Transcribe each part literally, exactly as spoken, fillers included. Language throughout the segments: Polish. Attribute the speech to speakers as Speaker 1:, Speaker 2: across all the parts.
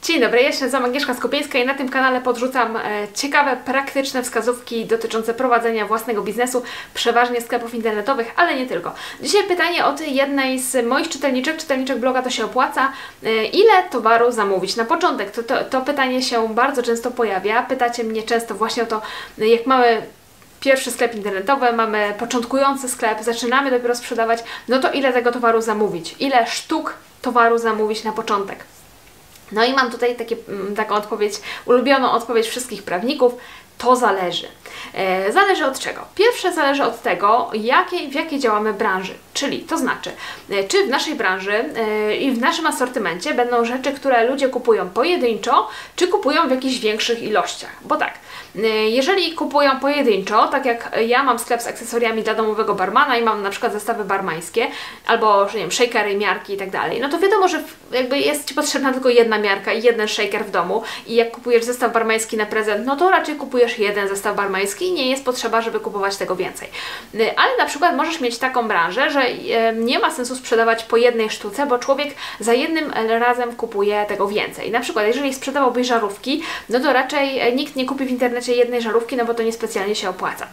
Speaker 1: Dzień dobry, ja się nazywam Agnieszka Skopieńska i na tym kanale podrzucam e, ciekawe, praktyczne wskazówki dotyczące prowadzenia własnego biznesu, przeważnie sklepów internetowych, ale nie tylko. Dzisiaj pytanie od jednej z moich czytelniczek, czytelniczek bloga To się opłaca. E, ile towaru zamówić na początek? To, to, to pytanie się bardzo często pojawia. Pytacie mnie często właśnie o to, jak mamy pierwszy sklep internetowy, mamy początkujący sklep, zaczynamy dopiero sprzedawać, no to ile tego towaru zamówić? Ile sztuk towaru zamówić na początek? No i mam tutaj takie, taką odpowiedź, ulubioną odpowiedź wszystkich prawników. To zależy. E, zależy od czego? Pierwsze zależy od tego, jakiej, w jakiej działamy branży. Czyli to znaczy, e, czy w naszej branży e, i w naszym asortymencie będą rzeczy, które ludzie kupują pojedynczo, czy kupują w jakichś większych ilościach. Bo tak, e, jeżeli kupują pojedynczo, tak jak ja mam sklep z akcesoriami dla domowego barmana i mam na przykład zestawy barmańskie, albo, że nie wiem, shakery, miarki i tak dalej, no to wiadomo, że jakby jest Ci potrzebna tylko jedna miarka i jeden shaker w domu i jak kupujesz zestaw barmański na prezent, no to raczej kupujesz jeden zestaw barmański i nie jest potrzeba, żeby kupować tego więcej. Ale na przykład możesz mieć taką branżę, że nie ma sensu sprzedawać po jednej sztuce, bo człowiek za jednym razem kupuje tego więcej. Na przykład jeżeli sprzedawałbyś żarówki, no to raczej nikt nie kupi w internecie jednej żarówki, no bo to niespecjalnie się opłaca.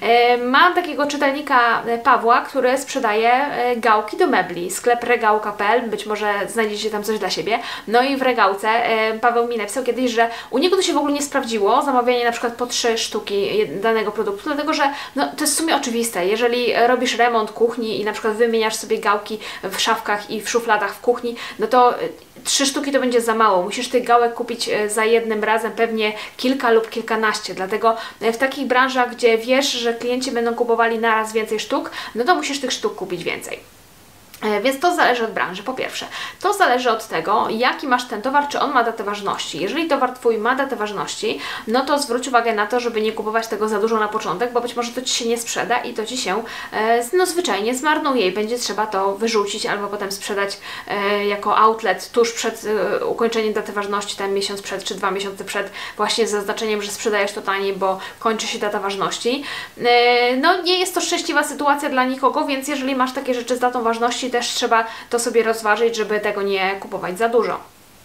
Speaker 1: Mam takiego czytelnika Pawła, który sprzedaje gałki do mebli, sklep regałka kropka pe el, być może znajdziecie tam coś dla siebie. No i w regałce Paweł mi napisał kiedyś, że u niego to się w ogóle nie sprawdziło, zamawianie na przykład po trzy sztuki danego produktu, dlatego że no, to jest w sumie oczywiste. Jeżeli robisz remont kuchni i na przykład wymieniasz sobie gałki w szafkach i w szufladach w kuchni, no to trzy sztuki to będzie za mało. Musisz tych gałek kupić za jednym razem pewnie kilka lub kilkanaście. Dlatego w takich branżach, gdzie wiesz, że klienci będą kupowali naraz więcej sztuk, no to musisz tych sztuk kupić więcej. Więc to zależy od branży, po pierwsze. To zależy od tego, jaki masz ten towar, czy on ma datę ważności. Jeżeli towar Twój ma datę ważności, no to zwróć uwagę na to, żeby nie kupować tego za dużo na początek, bo być może to Ci się nie sprzeda i to Ci się no, zwyczajnie zmarnuje i będzie trzeba to wyrzucić albo potem sprzedać jako outlet tuż przed ukończeniem daty ważności, tam miesiąc przed czy dwa miesiące przed, właśnie z zaznaczeniem, że sprzedajesz to taniej, bo kończy się data ważności. No nie jest to szczęśliwa sytuacja dla nikogo, więc jeżeli masz takie rzeczy z datą ważności, też trzeba to sobie rozważyć, żeby tego nie kupować za dużo.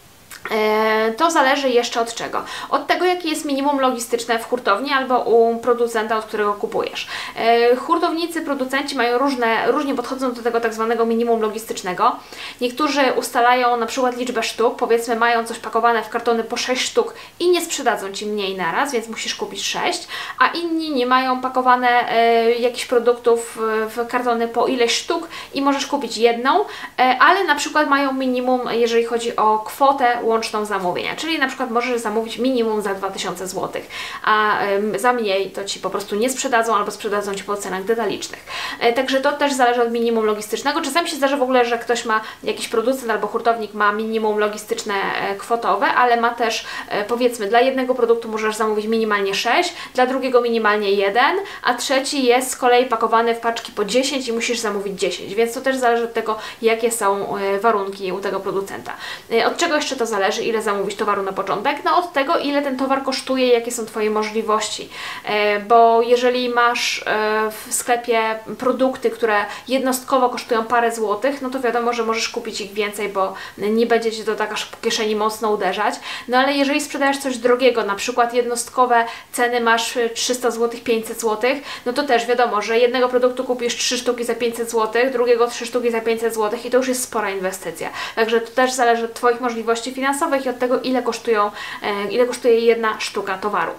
Speaker 1: To zależy jeszcze od czego? Od tego, jakie jest minimum logistyczne w hurtowni albo u producenta, od którego kupujesz. Hurtownicy, producenci mają różne, różnie podchodzą do tego tak zwanego minimum logistycznego. Niektórzy ustalają na przykład liczbę sztuk, powiedzmy mają coś pakowane w kartony po sześć sztuk i nie sprzedadzą Ci mniej naraz, więc musisz kupić sześć, a inni nie mają pakowane e, jakichś produktów w kartony po ileś sztuk i możesz kupić jedną, e, ale na przykład mają minimum, jeżeli chodzi o kwotę łączną zamówienia, czyli na przykład możesz zamówić minimum za dwa tysiące złotych, a ym, za mniej to Ci po prostu nie sprzedadzą albo sprzedadzą Ci po cenach detalicznych. E, także to też zależy od minimum logistycznego. Czasami się zdarza w ogóle, że ktoś ma, jakiś producent albo hurtownik ma minimum logistyczne e, kwotowe, ale ma też e, powiedzmy dla jednego produktu możesz zamówić minimalnie sześć, dla drugiego minimalnie jeden, a trzeci jest z kolei pakowany w paczki po dziesięć i musisz zamówić dziesięć, więc to też zależy od tego, jakie są e, warunki u tego producenta. E, od czego jeszcze to zależy? Ile zamówić towaru na początek? No od tego, ile ten towar kosztuje, jakie są Twoje możliwości. E, bo jeżeli masz e, w sklepie produkty, które jednostkowo kosztują parę złotych, no to wiadomo, że możesz kupić ich więcej, bo nie będzie Cię to tak aż po kieszeni mocno uderzać. No ale jeżeli sprzedajesz coś drogiego, na przykład jednostkowe ceny masz trzysta złotych, pięćset złotych, no to też wiadomo, że jednego produktu kupisz trzy sztuki za pięćset złotych, drugiego trzy sztuki za pięćset złotych i to już jest spora inwestycja. Także to też zależy od Twoich możliwości finansowych i od tego, ile kosztują, ile kosztuje jedna sztuka towaru.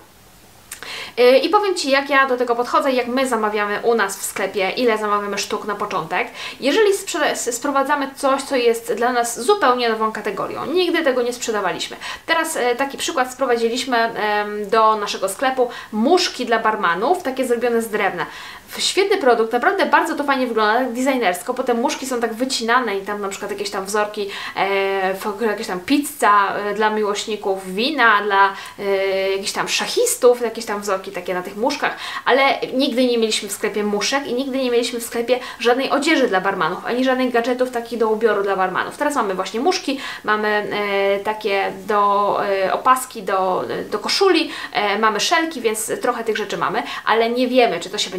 Speaker 1: I powiem Ci, jak ja do tego podchodzę, jak my zamawiamy u nas w sklepie, ile zamawiamy sztuk na początek. Jeżeli sprowadzamy coś, co jest dla nas zupełnie nową kategorią, nigdy tego nie sprzedawaliśmy. Teraz taki przykład, sprowadziliśmy do naszego sklepu muszki dla barmanów, takie zrobione z drewna. Świetny produkt, naprawdę bardzo to fajnie wygląda, tak designersko, potem muszki są tak wycinane i tam na przykład jakieś tam wzorki, e, jakieś tam pizza e, dla miłośników wina, dla e, jakichś tam szachistów, jakieś tam wzorki takie na tych muszkach, ale nigdy nie mieliśmy w sklepie muszek i nigdy nie mieliśmy w sklepie żadnej odzieży dla barmanów, ani żadnych gadżetów takich do ubioru dla barmanów. Teraz mamy właśnie muszki, mamy e, takie do e, opaski, do, do koszuli, e, mamy szelki, więc trochę tych rzeczy mamy, ale nie wiemy, czy to się będzie sprzedawać.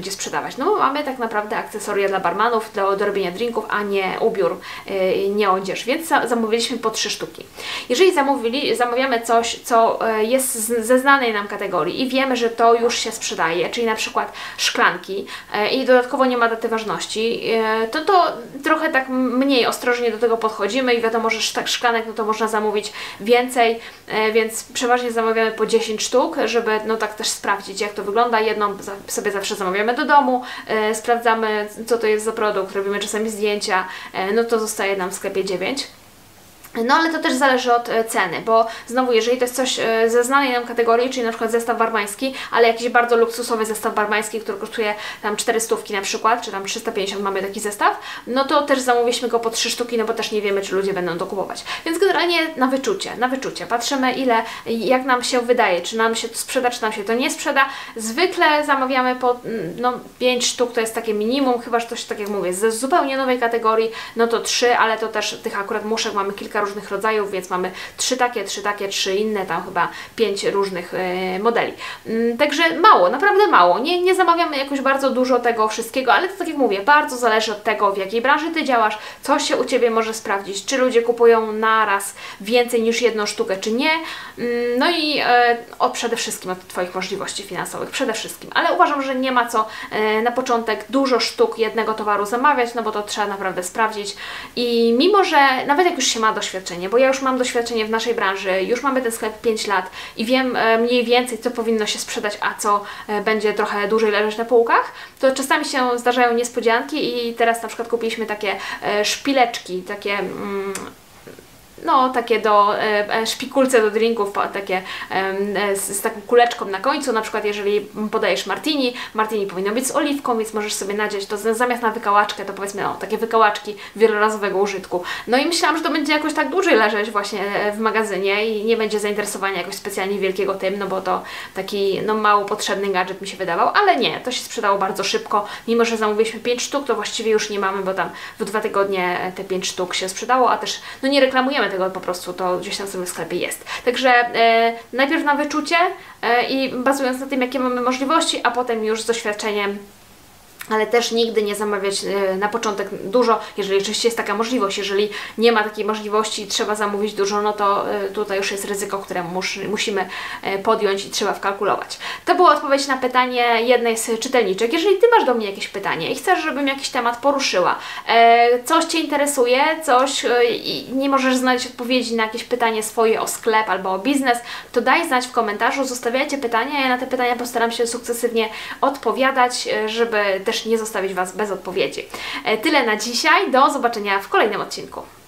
Speaker 1: sprzedawać? No bo mamy tak naprawdę akcesoria dla barmanów, do, do robienia drinków, a nie ubiór, yy, nie odzież, więc za, zamówiliśmy po trzy sztuki. Jeżeli zamówili, zamawiamy coś, co yy, jest z, ze znanej nam kategorii i wiemy, że to już się sprzedaje, czyli na przykład szklanki yy, i dodatkowo nie ma daty ważności, yy, to to trochę tak mniej ostrożnie do tego podchodzimy i wiadomo, że tak szklanek no to można zamówić więcej, yy, więc przeważnie zamawiamy po dziesięć sztuk, żeby no tak też sprawdzić, jak to wygląda. Jedną sobie zawsze zamawiamy do domu, yy, sprawdzamy, co to jest za produkt, robimy czasami zdjęcia, yy, no to zostaje nam w sklepie dziewięć. No ale to też zależy od e, ceny, bo znowu, jeżeli to jest coś e, ze znanej nam kategorii, czyli na przykład zestaw barmański, ale jakiś bardzo luksusowy zestaw barmański, który kosztuje tam czterysta na przykład, czy tam trzysta pięćdziesiąt mamy taki zestaw, no to też zamówiliśmy go po trzy sztuki, no bo też nie wiemy, czy ludzie będą to kupować. Więc generalnie na wyczucie, na wyczucie. Patrzymy, ile, jak nam się wydaje, czy nam się to sprzeda, czy nam się to nie sprzeda. Zwykle zamawiamy po no, pięć sztuk, to jest takie minimum, chyba że coś, tak jak mówię, ze zupełnie nowej kategorii, no to trzy, ale to też tych akurat muszek mamy kilka różnych rodzajów, więc mamy trzy takie, trzy takie, trzy inne, tam chyba pięć różnych e, modeli. Mm, także mało, naprawdę mało. Nie, nie zamawiamy jakoś bardzo dużo tego wszystkiego, ale to tak jak mówię, bardzo zależy od tego, w jakiej branży Ty działasz, co się u Ciebie może sprawdzić, czy ludzie kupują naraz więcej niż jedną sztukę, czy nie. Mm, no i e, o, przede wszystkim od Twoich możliwości finansowych, przede wszystkim. Ale uważam, że nie ma co e, na początek dużo sztuk jednego towaru zamawiać, no bo to trzeba naprawdę sprawdzić i mimo, że nawet jak już się ma doświadczenie, bo ja już mam doświadczenie w naszej branży, już mamy ten sklep pięć lat i wiem e, mniej więcej, co powinno się sprzedać, a co e, będzie trochę dłużej leżeć na półkach, to czasami się zdarzają niespodzianki i teraz na przykład kupiliśmy takie e, szpileczki, takie... Mm, no, takie do e, szpikulce do drinków, takie e, z, z taką kuleczką na końcu, na przykład jeżeli podajesz martini, martini powinno być z oliwką, więc możesz sobie nadziać to zamiast na wykałaczkę, to powiedzmy, no, takie wykałaczki wielorazowego użytku. No i myślałam, że to będzie jakoś tak dłużej leżeć właśnie w magazynie i nie będzie zainteresowania jakoś specjalnie wielkiego tym, no bo to taki, no, mało potrzebny gadżet mi się wydawał, ale nie, to się sprzedało bardzo szybko, mimo że zamówiliśmy pięć sztuk, to właściwie już nie mamy, bo tam w dwa tygodnie te pięć sztuk się sprzedało, a też, no, nie reklamujemy tego, po prostu to gdzieś tam sobie w sklepie jest. Także e, najpierw na wyczucie e, i bazując na tym, jakie mamy możliwości, a potem już z doświadczeniem, ale też nigdy nie zamawiać e, na początek dużo, jeżeli oczywiście jest taka możliwość. Jeżeli nie ma takiej możliwości i trzeba zamówić dużo, no to e, tutaj już jest ryzyko, które mus, musimy e, podjąć i trzeba wkalkulować. To była odpowiedź na pytanie jednej z czytelniczek. Jeżeli Ty masz do mnie jakieś pytanie i chcesz, żebym jakiś temat poruszyła, e, coś Cię interesuje, coś e, i nie możesz znaleźć odpowiedzi na jakieś pytanie swoje o sklep albo o biznes, to daj znać w komentarzu, zostawiajcie pytania, ja na te pytania postaram się sukcesywnie odpowiadać, e, żeby też nie zostawić Was bez odpowiedzi. Tyle na dzisiaj, do zobaczenia w kolejnym odcinku.